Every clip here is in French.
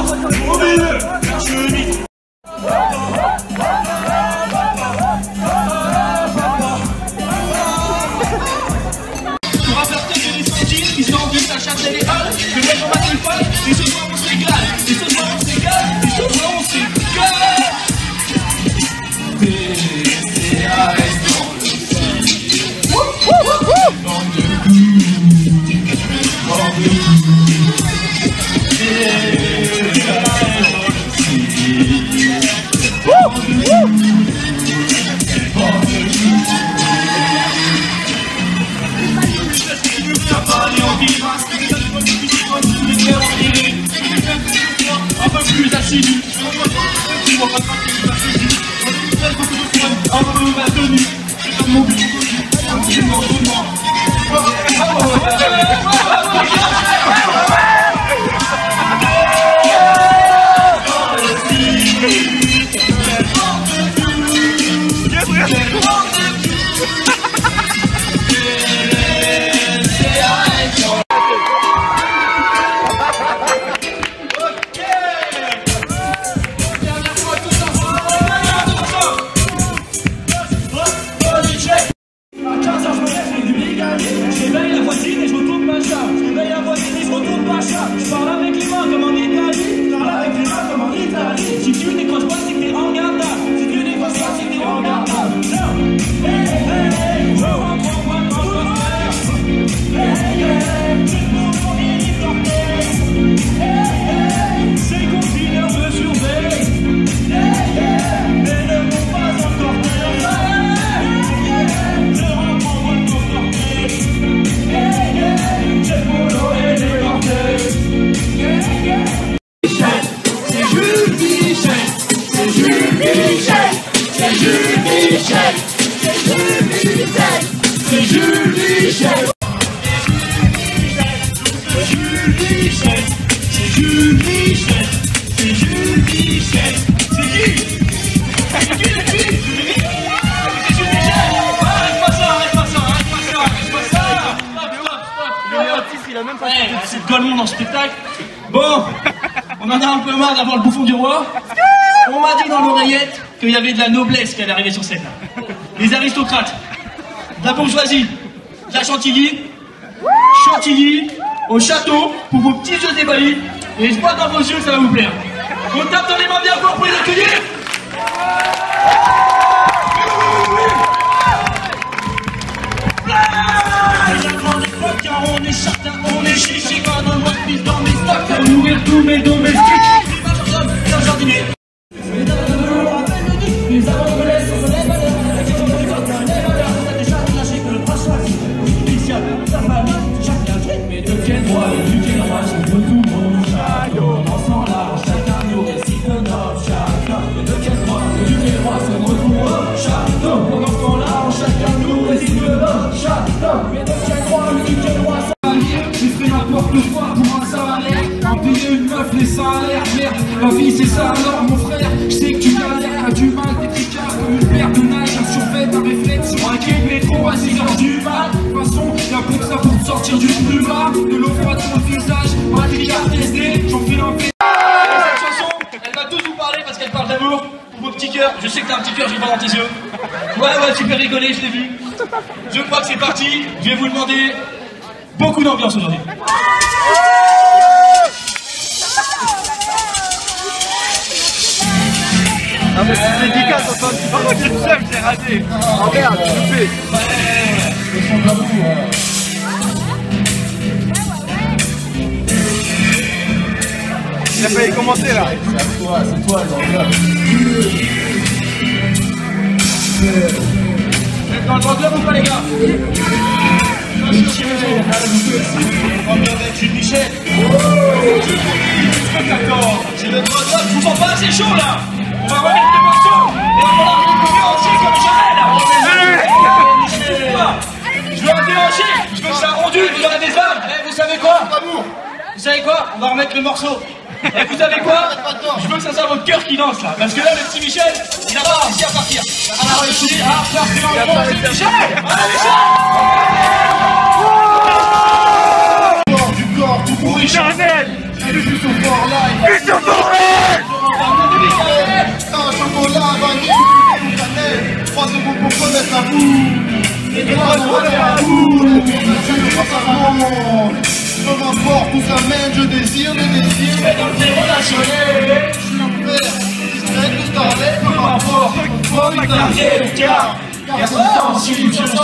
force au milieu, la chemise. Pour apporter que les sentiments qui sont venus à chasser les halles, que les gens battent les folles, et ce soir on s'égale, et ce soir on s'égale, et ce soir on s'égale. DCAS dans le ciel. Bande de coups, bande de coups. DCAS dans le ciel. Bande de coups, bande de coups. T'as pas les envies, un peu plus assidu. Tu vois pas un peu maintenu. C'est comme mon but. Je parle avec les mains comme en Italie. Je parle avec les mains comme en Italie. Si tu n'écroches pas, c'est que t'es regardable. Si tu n'écroches pas, c'est que t'es regardable. Hey, hey, je rentre en moi dans le faire. Hey, hey, c'est pour mon hélicoptère. Hey, hey, ces confineurs me surveillent. Hey, hey, mais ne m'ont pas encore fait. Hey, hey, je rentre en moi dans le faire. Hey, hey, c'est pour l'eau et les cortèges. C'est Jules Michel, c'est Jules Michel, c'est Jules Michel, c'est Jules Michel, c'est Jules Michel, c'est Jules Michel, c'est Jules Michel, c'est Jules Michel, c'est qui? C'est qui les filles? C'est Jules Michel. Arrête pas ça, arrête pas ça, arrête pas ça, arrête pas ça. Stop. Il a même pas c'est de Golemont dans le spectacle. Bon, on en a un peu marre d'avoir le bouffon du roi. On m'a dit dans l'oreillette qu'il y avait de la noblesse qui allait arriver sur scène. Les aristocrates, de la bourgeoisie, de la chantilly, au château, pour vos petits yeux ébahis. Et je vois dans vos yeux, ça va vous plaire. On tape dans les mains bien fort pour les accueillir. Car on est châtain, on est chichi, quand on voit plus dans mes stocks, à nourrir tous mes domestiques. C'est un jardinier. Les avant me laissent, on se lève à l'heure. Avec les gens de l'école, on lève à l'heure. On a déjà lâché que le bras choisi. Initial, sa famille, chacun truc. Mais de quel droit et du quel roi, je veux tout mon château. Ensemble là, chacun nous récite notre chacun. Mais de quel droit et du quel roi, c'est notre roi, château. Pendant ce temps-là, chacun nous récite notre château. Mais de quel roi et du quel roi, j'ai fait n'importe quoi pour un salaire. En payer une meuf, les salaires, merde. Ma vie c'est ça alors mon frère. Je sais que tu galères, t'as du mal, t'es tricard comme une paire de nage. Un survêt, un réflexe sur un quai de métro à 6h du mat. De toute façon, y'a peu que ça pour te sortir du plumard. De l'eau froide sur le visage, matricard testé, j'en fais l'enfer. Cette chanson, elle va tous vous parler parce qu'elle parle d'amour. Pour vos petits cœurs, je sais que t'as un petit cœur, je le vois dans tes yeux. Ouais, tu peux rigoler, je l'ai vu. Je crois que c'est parti, je vais vous demander beaucoup d'ambiance aujourd'hui. Ah mais c'est dédicace, enfin, tu parles de chef, j'ai raté. Oh merde, je fais. Le son de l'amour. Il a failli commencer là. C'est toi, l'enveloppe. Vous êtes dans le droit de l'homme ou pas les gars? On revient avec Jules Michel. C'est le droit de l'homme, je vous sens pas assez chaud là. On va remettre les morceaux et on va la récupérer entier comme jamais là. Je veux un déhanché, je veux que ça rendu, il y aura des âmes. Vous savez quoi? Vous savez quoi? On va remettre le morceau. Et vous savez quoi? Je veux que ça soit votre cœur qui danse là. Parce que là, le petit Michel, il a pas réussi à partir. On a réussi à partir en gros, c'est Michel. Allez Michel! Du corps tout pourri, Chanel. Un chocolat, vanille, ou cannelle. 3 secondes pour connaître la boue. Et 3 secondes à la boue. Peu m'importe où ça mène, je désire. Mais dans le zéro relationnel, je suis un père, discret, que starlet. Peu m'importe, pour ma carrière, car son temps, si je sens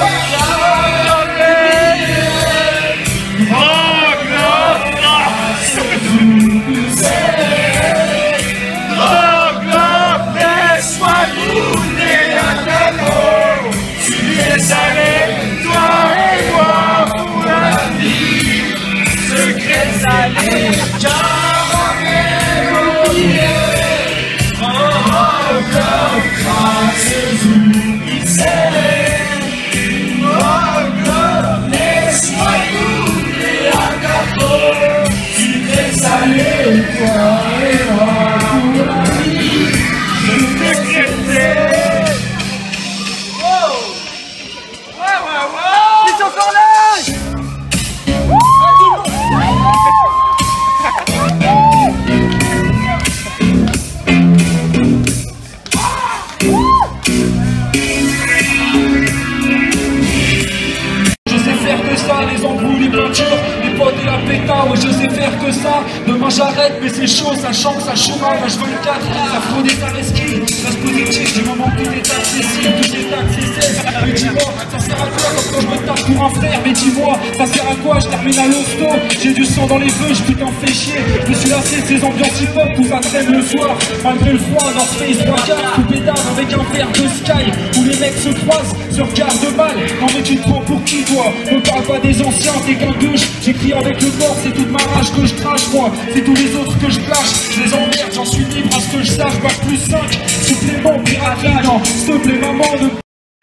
les embrouilles, les peintures, les potes et la péta, ouais je sais faire que ça. Demain j'arrête mais c'est chaud, ça chante, ça chômage, H24, ça fraude des tareski, ça se positif du moment que tout est accessible, tout est accessible. Mais dis-moi, ça sert à quoi comme quand je me tape pour un frère, mais dis-moi, ça sert à quoi, je termine à l'hosto, j'ai du sang dans les feux, je putain fais chier, je me suis lassé de ces ambiances hip-hop, tout ça traîne le soir, malgré le froid, North Face 3-4, tout pétard avec un verre de Sky, où les mecs se croisent, se regardent mal, non mais tu te prends pour qui toi, me parle pas des anciens, t'es qu'un douche, j'écris avec le corps, c'est toute ma rage que je crache moi, c'est tous les autres que je clash, je les emmerde, j'en suis libre à ce que je sache, bac plus 5, supplément, piratage, non, s'il te plaît maman, ne...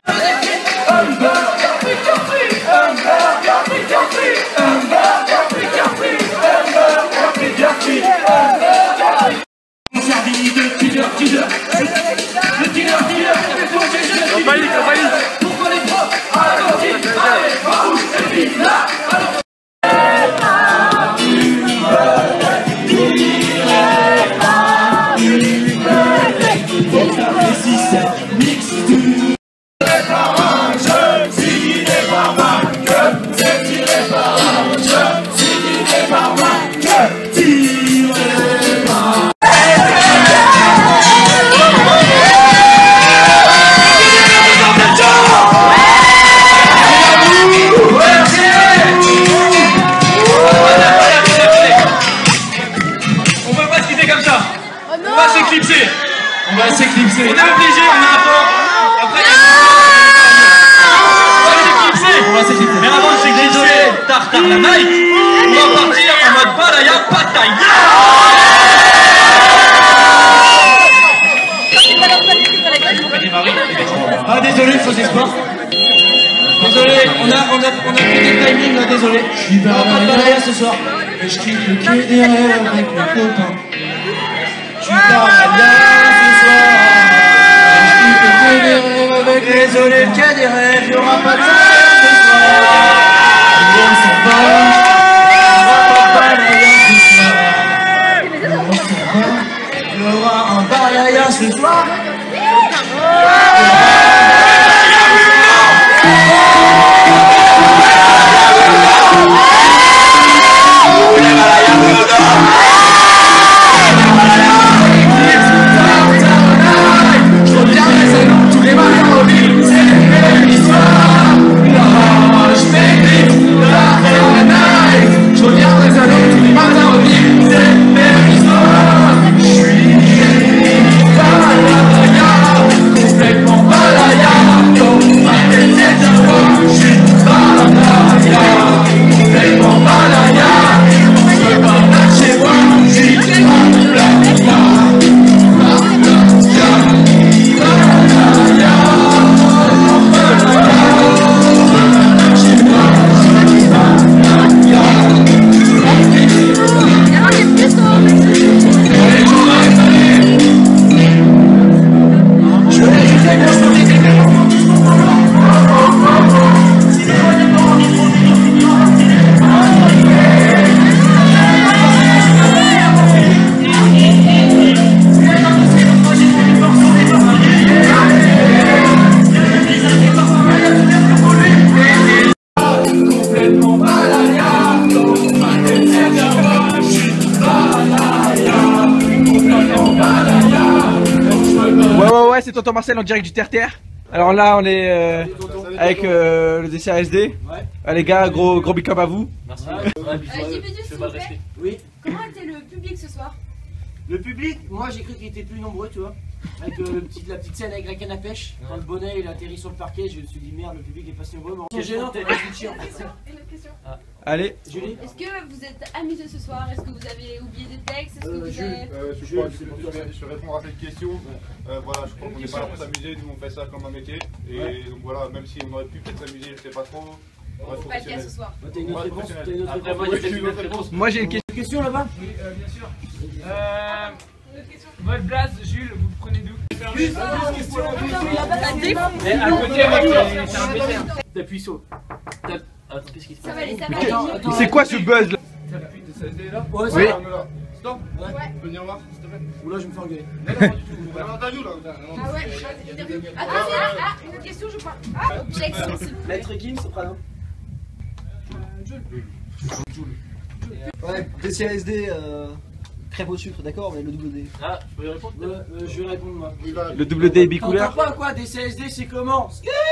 On va s'éclipser. On est obligé, on a un temps. Après, on va s'éclipser. Mais avant de s'éclipser, tartare la Nike, on va partir en mode balaya pataille. Ah désolé, faux espoir. Désolé, on a pris des timings là, désolé. Je suis pas de balaya ce soir. Mais je kiffe le quai des rêves avec mes copains. Je suis pas balaya ce soir. Je kiffe le quai des rêves avec les désolé, le quai des rêves, y'aura pas de balaya ce soir. On s'en va. Y'aura pas de balaya ce soir. On s'en va. Y'aura un balaya ce soir. Complètement c'est Tonton Marcel en direct du Terre-Terre. Alors là, on est avec le DCASD. Ouais. Les gars, gros big up à vous. Merci. JP, s'il vous plaît. Oui. Comment était le public ce soir? Le public, moi j'ai cru qu'il était plus nombreux, tu vois. Avec la petite scène avec la canne à pêche. Quand le bonnet il a atterri sur le parquet, je me suis dit merde, le public est pas si nombreux. C'est gênant, t'es pas chiant. Une autre question. Allez. Julie. Est-ce que vous êtes amusé ce soir? Est-ce que vous avez oublié des textes? Est-ce que vous avez... Je vais répondre à cette question. Voilà, je crois qu'on n'est pas là pour s'amuser, nous on fait ça comme un métier. Et donc voilà, même si on aurait pu peut-être s'amuser, je sais pas trop. C'est pas le cas ce soir. T'as une autre réponse? T'as une autre réponse? Moi j'ai une question. Question là-bas? Oui, bien sûr. Votre blaze, Jules, vous le prenez d'où? À côté, T'appuies sur. Attends, qu'est-ce qui se passe? Ça va aller, ça va aller. C'est quoi ce buzz là? t'appuies de CSD là? Ouais, Oui. Stop. Ouais. Tu peux venir voir, s'il te plaît? Oula, je me fais engueuler. Non, du tout. On est en interview là. Ah ouais, interview. Attends, une autre question, je crois. Ah, objection, s'il vous plaît. Maître Kim, Soprano. Ouais, DCASD, crêpe au sucre, d'accord, mais le double D. Ah, je peux y répondre? Je vais répondre moi. Le double D bicouleur. T'entends pas quoi? Des CSD, c'est comment?